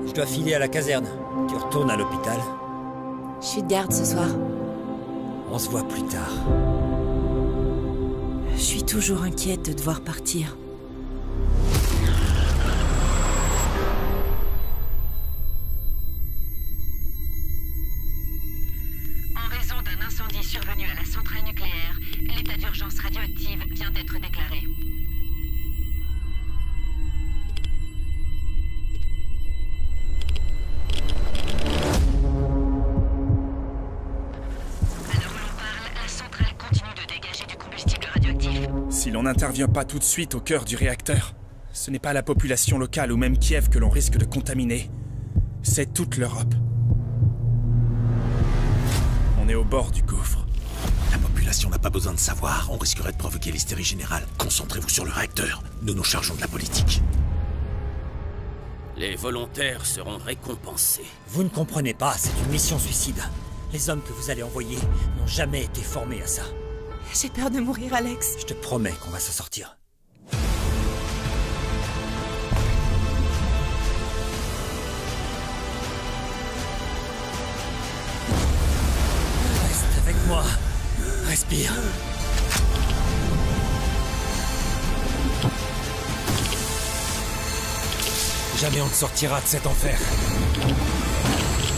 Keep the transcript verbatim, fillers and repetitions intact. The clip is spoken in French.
Je dois filer à la caserne. Tu retournes à l'hôpital? Je suis de garde ce soir. On se voit plus tard. Je suis toujours inquiète de devoir partir. En raison d'un incendie survenu à la centrale nucléaire, l'état d'urgence radioactive vient d'être déclaré. Si l'on n'intervient pas tout de suite au cœur du réacteur, ce n'est pas la population locale ou même Kiev que l'on risque de contaminer. C'est toute l'Europe. On est au bord du gouffre. La population n'a pas besoin de savoir. On risquerait de provoquer l'hystérie générale. Concentrez-vous sur le réacteur. Nous nous chargeons de la politique. Les volontaires seront récompensés. Vous ne comprenez pas, c'est une mission suicide. Les hommes que vous allez envoyer n'ont jamais été formés à ça. J'ai peur de mourir, Alex. Je te promets qu'on va s'en sortir. Reste avec moi. Respire. Jamais on ne sortira de cet enfer.